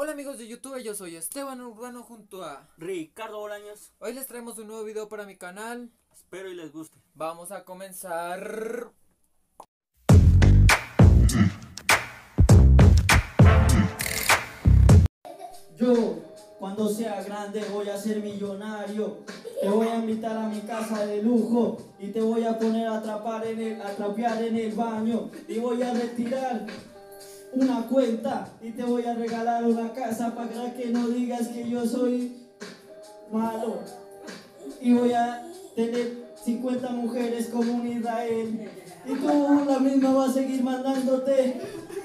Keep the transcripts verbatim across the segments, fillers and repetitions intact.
Hola amigos de YouTube, yo soy Esteban Urbano junto a Ricardo Bolaños. Hoy les traemos un nuevo video para mi canal. Espero y les guste. Vamos a comenzar. Yo, cuando sea grande, voy a ser millonario. Te voy a invitar a mi casa de lujo y te voy a poner a atrapar en el, a trapear en el baño y voy a retirar una cuenta y te voy a regalar una casa para que no digas que yo soy malo. Y voy a tener cincuenta mujeres como un Israel y tú la misma vas a seguir mandándote.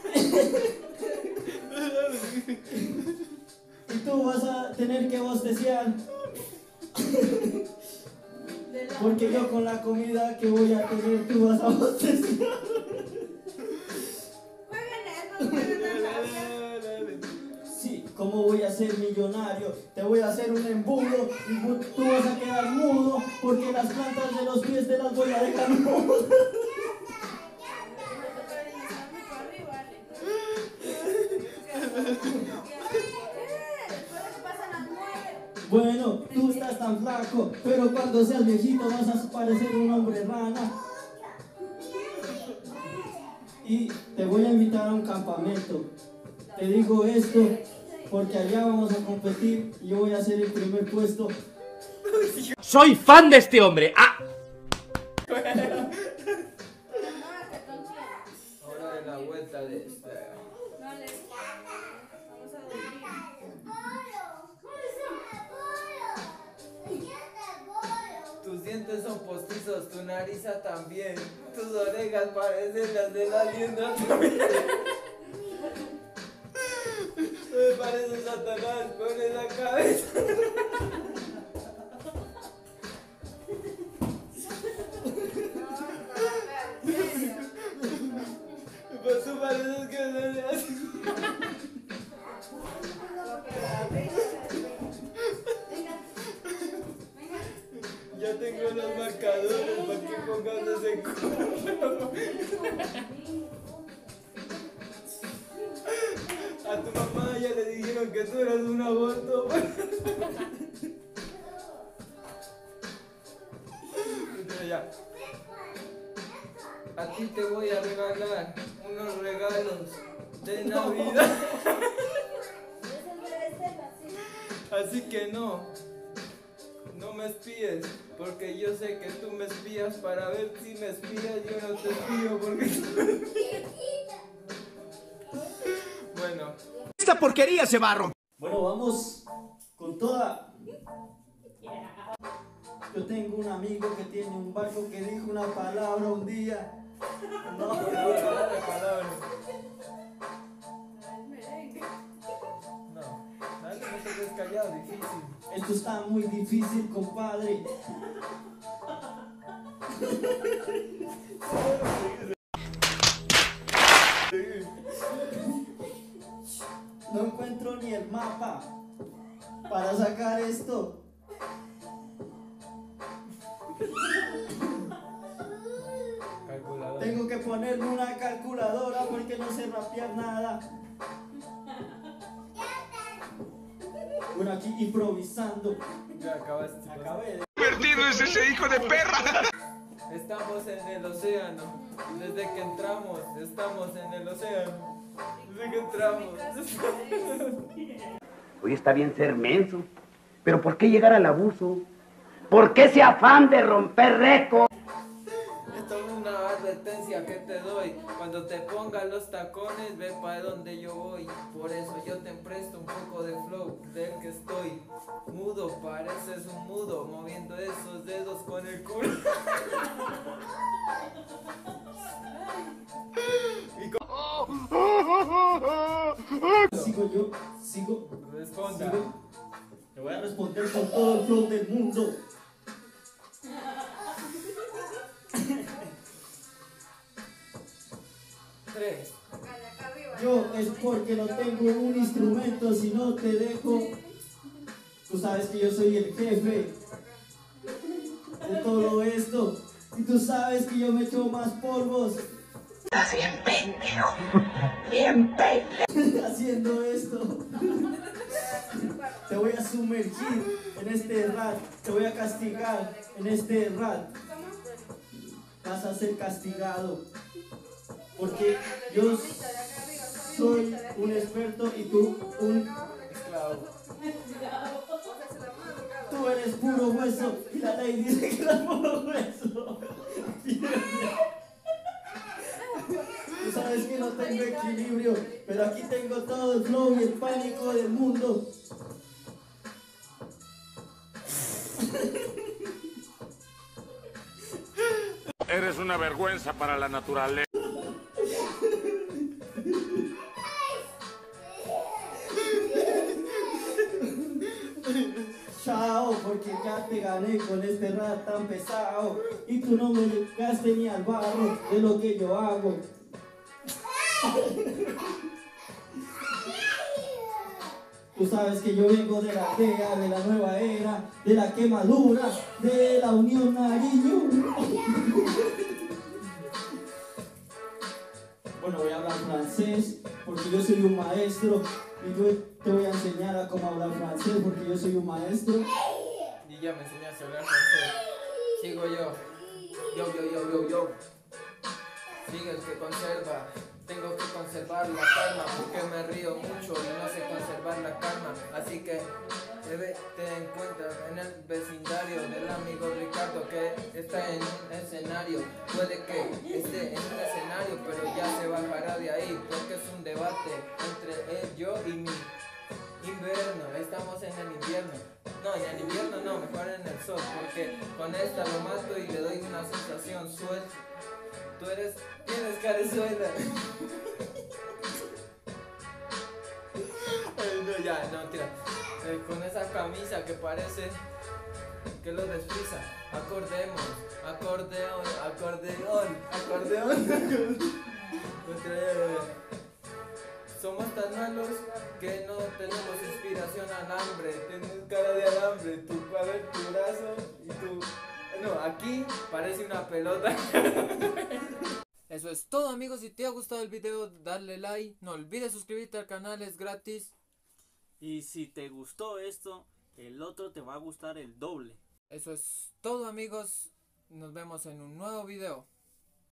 Y tú vas a tener que bosteciar. Porque yo con la comida que voy a tener tú vas a bosteciar. Sí, ¿cómo voy a ser millonario? Te voy a hacer un embudo y tú vas a quedar mudo porque las plantas de los pies te las voy a dejar mudas. Bueno, tú estás tan flaco, pero cuando seas viejito vas a parecer un hombre rana. Y te voy a invitar a un campamento. Te digo esto porque allá vamos a competir y yo voy a ser el primer puesto. Soy fan de este hombre. Ah. Ahora de la vuelta de esta. Tus dientes son postizos, tu nariza también. Tus orejas parecen las de la lienda también. Me parece Satanás con esa cabeza. Pues tú pareces que se le hace. Ya tengo los marcadores para que pongas ese culo. A tu mamá ya le dijeron que tú eras un aborto. Ya. A ti te voy a regalar unos regalos de Navidad. Así que no, no me espíes, porque yo sé que tú me espías para ver si me espías. Yo no te espío porque tú me espías. Bueno. Esta porquería se va a romper. Bueno, vamos con toda. Yo tengo un amigo que tiene un barco que dijo una palabra un día. No, no, no, Dale palabra. No, dale, no te quedes callado, difícil. esto está muy difícil, compadre. No encuentro ni el mapa para sacar esto. Calculadora. Tengo que ponerme una calculadora porque no sé rapear nada. Bueno, aquí improvisando. Ya acabaste. Acabé de... Perdido es ese hijo de perra. Estamos en el océano. Desde que entramos, estamos en el océano. Desde que entramos. Hoy está bien ser menso, pero ¿por qué llegar al abuso? ¿Por qué ese afán de romper récord? Esto es una advertencia que te doy. Cuando te pongas los tacones, ve para donde yo voy. Por eso yo te presto un poco de flow del que estoy. Mudo, pareces un mudo, moviendo esos dedos con el culo. Y con... Sigo yo, sigo, Responda. sigo. Te voy a responder con todo el flow del mundo. Tres. Yo es porque no tengo un instrumento, si no te dejo. Tú sabes que yo soy el jefe de todo esto. Y tú sabes que yo me echo más polvos. Estás bien pendejo, bien pendejo. Haciendo esto. voy a sumergir en este rat, te voy a castigar en este rat. Vas a ser castigado, porque yo soy un experto y tú un Esclavo. Tú eres puro hueso y la ley dice que eres puro hueso. Tú sabes que no tengo equilibrio, pero aquí tengo todo el flow y el pánico del mundo. Eres una vergüenza para la naturaleza. Chao, porque ya te gané con este rap tan pesado y tú no me llegaste ni al barro de lo que yo hago. Tú sabes que yo vengo de la aldea, de la nueva era, de la quemadura, de la Unión Nariño. Bueno, voy a hablar francés porque yo soy un maestro y yo te voy a enseñar a cómo hablar francés porque yo soy un maestro. Y ya me enseñaste a hablar francés. Sigo yo. Yo, yo, yo, yo, yo. Sigue el que conserva. Tengo que conservar la calma porque me río mucho y no sé conservar la calma. Así que debe, te encuentras en el vecindario del amigo Ricardo que está en un escenario. Puede que esté en un escenario, pero ya se bajará de ahí porque es un debate entre él, yo y mi invierno. Estamos en el invierno. No, en el invierno no, mejor en el sol, porque con esta lo mato y le doy una sensación suelta. Tú eres, tienes carezuela. Ay, no, ya, no, tira. Eh, con esa camisa que parece que lo desfriza. Acordemos, acordeón, acordeón, acordeón. Somos tan malos que no tenemos inspiración al hambre. Tienes cara de alambre, tu, a ver, tu brazo y tu... No, aquí parece una pelota. Eso es todo, amigos. Si te ha gustado el video, dale like. No olvides suscribirte al canal, es gratis. Y si te gustó esto, el otro te va a gustar el doble. Eso es todo, amigos. Nos vemos en un nuevo video.